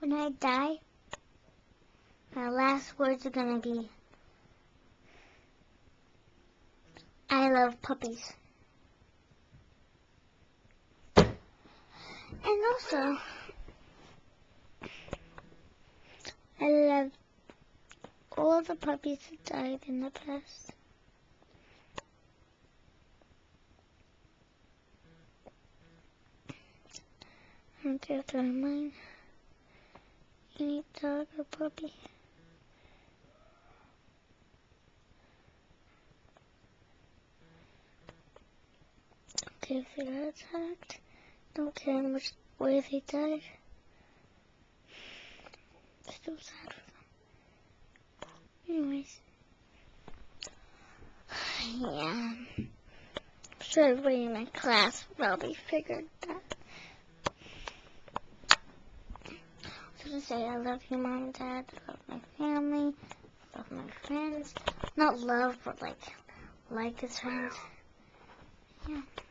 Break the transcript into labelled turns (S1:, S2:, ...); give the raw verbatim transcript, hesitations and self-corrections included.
S1: when I die, my last words are gonna be, I love puppies. And also, I love all the puppies that died in the past. I don't care if they're mine, any dog or puppy. Don't care if they got attacked. Don't care in which way they died. Still sad for them. Anyways. Yeah. I'm sure everybody in my class probably figured that. So to say, I love you, Mom and Dad. I love my family. I love my friends. Not love, but like, like as friends. Yeah.